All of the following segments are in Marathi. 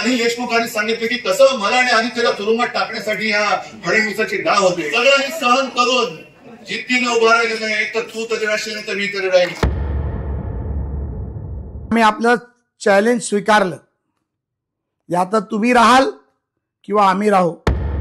अनिल देशमुखांनी सांगितलं की कसं मला आणि आदित्यला तुरुंगात टाकण्यासाठी ह्या फडणवीसाची डाव होते. सगळ्यांनी सहन करून जिद्दीने उभा राहिलं नाही. एक तर तू तरी राहशील नाही तर मी तरी राहील. मी आपलं चॅलेंज स्वीकारलं. या तर तुम्ही राहाल किंवा आम्ही राहू.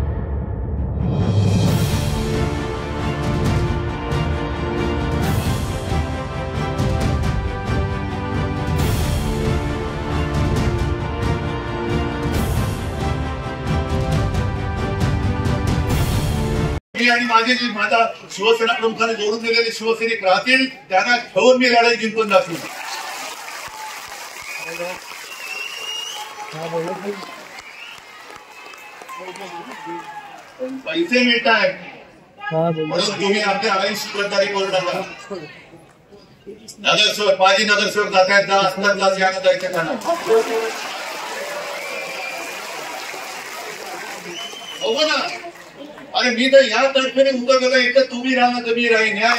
आणि माझे जे माझा शिवसेना प्रमुखाने जोडून दिलेले शिवसैनिक राहतील त्यांना ठेवून मी लढाई जिंकून दाखवू. पैसे मिळत आहेत म्हणून तुम्ही आपल्या आयुष्य गद्दारी करू नका. नगरसेवक माजी नगरसेवक जात आहेत असतात यानं जायचं त्यांना. हो ना. अरे मी तर या तर्फेने उतरलेला एकतर तुम्ही राहा तर मी राहीन. या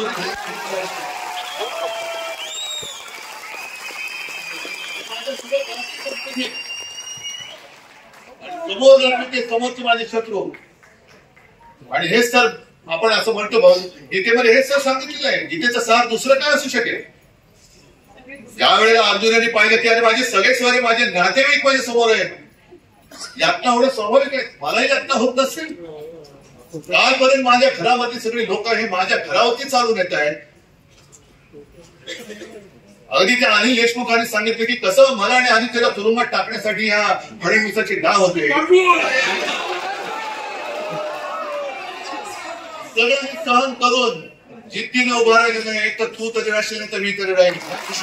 समोरचे माझे शत्रू आणि हेच तर आपण असं म्हणतो भाऊ गीतेमध्ये हेच तर सांगितलेलं आहे. गीतेचं सार दुसरं काय असू शकेल. ज्या वेळेला अर्जुनाने पाहिलं की अरे माझे सगळे स्वारे माझे नातेवाईक माझ्या समोर आहेत. यातना एवढं स्वाभाविक आहे. मलाही यातना होत नसेल. कालपर्यंत माझ्या घरामध्ये सगळे लोक हे माझ्या घरावरती चालून येत आहेत. अगदी त्या अनिल देशमुखांनी सांगितलं की कसं मला आणि आदित्यला तुरुंगात टाकण्यासाठी ह्या फडणवीसाची डाव होते. सगळ्यांनी सहन करून जिद्दीने उभा राहिलं नाही. एक तर तू तरी राहशील नाही तर मी तरी राहील.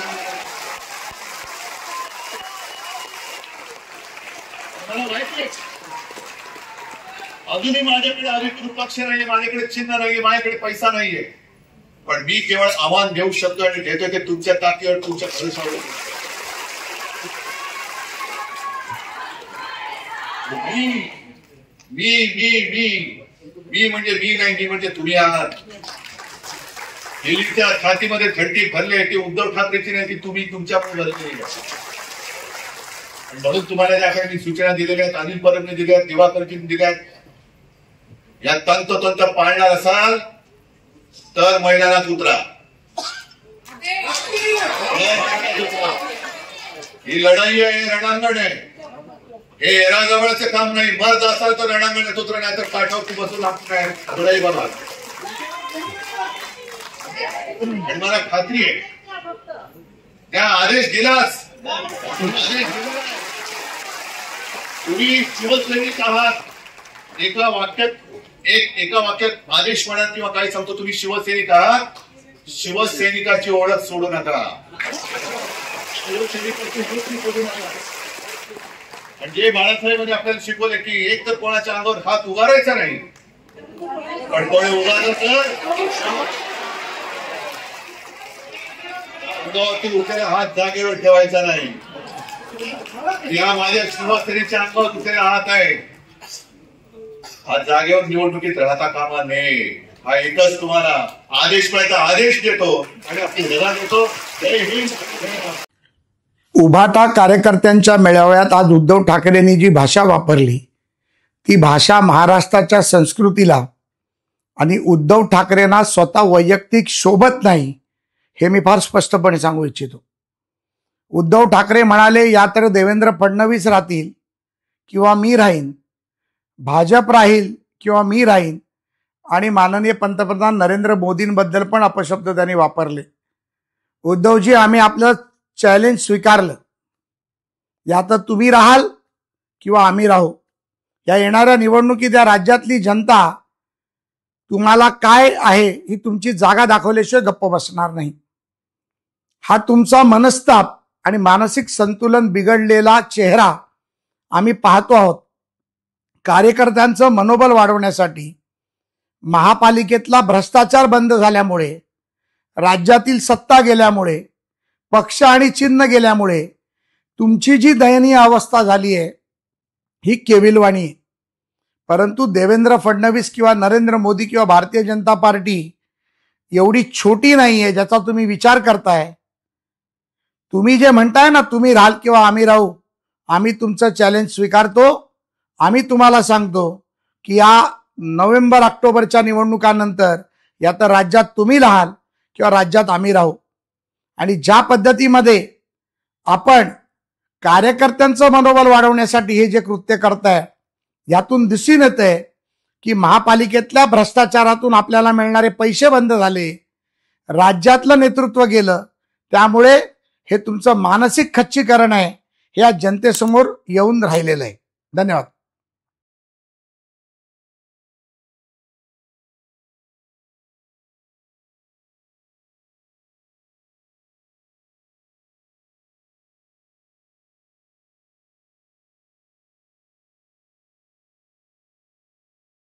मला माहिती अजूनही माझ्याकडे अधिकृत पक्ष नाहीये, माझ्याकडे चिन्ह नाहीये, माझ्याकडे पैसा नाहीये. पण मी केवळ आव्हान देऊ शकतो आणि देतो ते तुमच्या ताकदीवर तुमच्या भरोशावर. मी म्हणजे मी नाही. मी म्हणजे तुम्ही आहात. दिल्लीच्या छातीमध्ये थंडी भरले ती उद्धव ठाकरेची नाही ती तुम्ही तुमच्या भरली. म्हणून तुम्हाला ज्या काही सूचना दिलेल्या आहेत अनिल परबने दिल्या आहेत दिवाकरजींनी दिल्या आहेत या तंतोतंत पाळणार असाल तर मैदानात उतरा. ही लढाई आहे, रणांगण आहे. हे एराजवळचे काम नाही. मर्द असाल तर रणांगणात उतरा नाही तर काठावरती बसून आपण लढाई बघा. आणि मला खात्री आहे त्या आदेश दिलास तुम्ही शिवसैनिक आहात. एका वाक्यात आदेश म्हणा किंवा काही सांगतो तुम्ही शिवसैनिक आहात. शिवसैनिकाची ओळख सोडू नका. म्हणजे बाळासाहेबांनी आपल्याला शिकवले की एक तर कोणाच्या अंगावर हात उगारायचा नाही. पण कोणी उगारलं तर उठलेला हात जागेवर ठेवायचा नाही. या माझ्या शिवसेनेच्या अंगावर उठलेला हात आहे. हा जागेवर निवडणुकीत राहता कामा नये. हा एकच तुम्हाला आदेश पाहिजे आदेश देतो आणि आपली लढा देतो. उभाटा कार्यकर्त्यांच्या मेळाव्यात आज उद्धव ठाकरेंनी जी भाषा वापरली ती भाषा महाराष्ट्राच्या संस्कृतीला आणि उद्धव ठाकरेंना स्वतः वैयक्तिक शोभत नाही हे मी फार स्पष्टपणे सांगू इच्छितो. उद्धव ठाकरे म्हणाले या तर देवेंद्र फडणवीस राहतील किंवा मी राहीन, भाजप राहील किंवा मी राहीन आणि माननीय पंतप्रधान नरेंद्र मोदींबद्दल पण अपशब्द त्यांनी वापरले. उद्धवजी आम्ही आपलं चॅलेंज स्वीकारलं. या तर तुम्ही राहाल किंवा आम्ही राहू. या येणाऱ्या निवडणुकीत या राज्यातली जनता तुम्हाला काय आहे ही तुमची जागा दाखवल्याशिवाय गप्प बसणार नाही. हा तुमचा मनस्ताप आणि मानसिक संतुलन बिघडलेला चेहरा आम्ही पाहतो आहोत. कार्यकर्त्यांचं मनोबल वाढवण्यासाठी महापालिकेतला भ्रष्टाचार बंद झाल्यामुळे, राज्यातील सत्ता गेल्यामुळे, पक्ष आणि चिन्ह गेल्यामुळे तुमची जी दयनीय अवस्था झाली आहे ही केविलवाणी आहे. परंतु देवेंद्र फडणवीस किंवा नरेंद्र मोदी किंवा भारतीय जनता पार्टी एवढी छोटी नाहीये ज्याचा तुम्ही विचार करताय. तुम्ही जे म्हणताय ना तुम्ही राहाल किंवा आम्ही राहू, आम्ही तुमचं चॅलेंज स्वीकारतो. आम्ही तुम्हाला सांगतो की या नोव्हेंबर ऑक्टोबरच्या निवडणुकांनंतर या तर राज्यात तुम्ही राहाल किंवा राज्यात आम्ही राहू. आणि ज्या पद्धतीमध्ये आपण कार्यकर्त्यांचं मनोबल वाढवण्यासाठी हे जे कृत्य करताय, यातून दिसून येतंय की महापालिकेतल्या भ्रष्टाचारातून आपल्याला मिळणारे पैसे बंद झाले, राज्यातलं नेतृत्व गेलं. त्यामुळे हे तुमचं मानसिक खच्चीकरण आहे, हे आज जनतेसमोर येऊन राहिलेलं आहे. धन्यवाद.